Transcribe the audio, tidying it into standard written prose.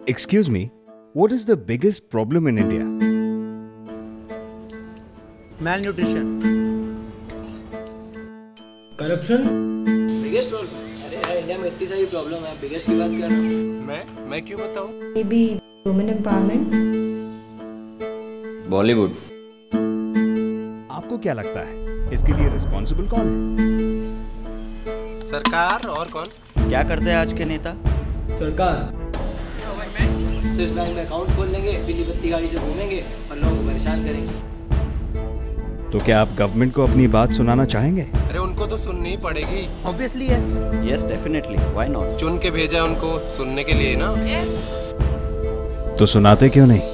Excuse me, what is the biggest problem in India? Malnutrition. Corruption. Biggest problem? अरे यार India में इतनी सारी प्रॉब्लम है, बिगेस्ट की बात कर रहा हूँ। मैं क्यों बताऊँ? Maybe women empowerment. बॉलीवुड। आपको क्या लगता है इसके लिए रिस्पॉन्सिबल कौन है? सरकार और कौन? क्या करते हैं आज के नेता? सरकार। स्विस बैंक में अकाउंट खोल लेंगे, पीली बत्ती गाड़ी से घूमेंगे और लोगों को परेशान करेंगे। तो क्या आप गवर्नमेंट को अपनी बात सुनाना चाहेंगे? अरे उनको तो सुननी ही पड़ेगी। Obviously yes. Yes definitely, why not? चुन के भेजा उनको सुनने के लिए ना। तो सुनाते क्यों नहीं?